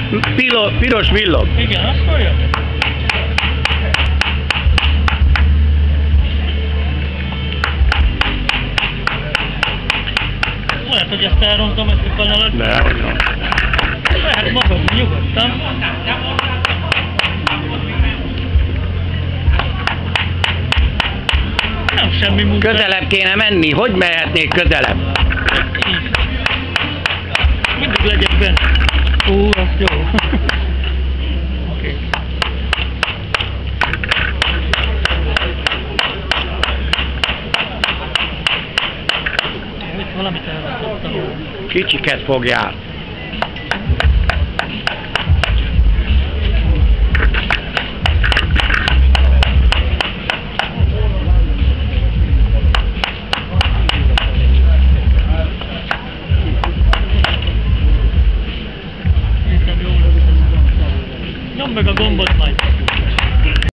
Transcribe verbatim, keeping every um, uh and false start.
Pilo, piros villog. Igen, azt mondja. Lehet, hogy ezt elrontom, ezt a kanalat. De, hogy van. Lehet magam, nyugodtan. Nem semmi munka. Közelebb kéne menni. Hogy mehetnék közelebb? Mindig legyek benne. Ó, az jó. Oké. Itt valamit elrontottam. Kicsiket fogjál. Nyomd meg a gombot majd.